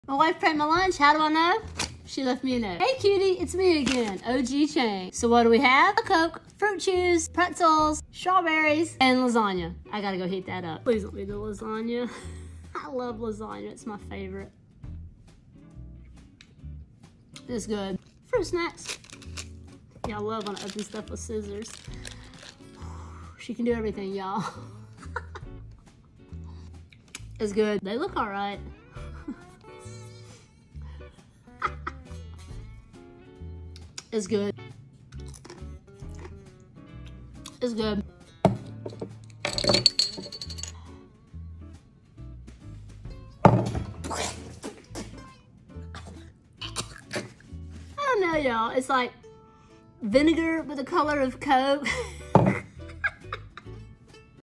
My wife prepped my lunch. How do I know? She left me a note. Hey cutie, it's me again, OG Chang. So what do we have? A Coke, fruit chews, pretzels, strawberries, and lasagna. I gotta go heat that up. Please let me do lasagna. I love lasagna, it's my favorite. It's good. Fruit snacks. Yeah, I love when I open stuff with scissors. She can do everything, y'all. It's good. They look all right. It's good. It's good. I don't know, y'all. It's like vinegar with the color of Coke.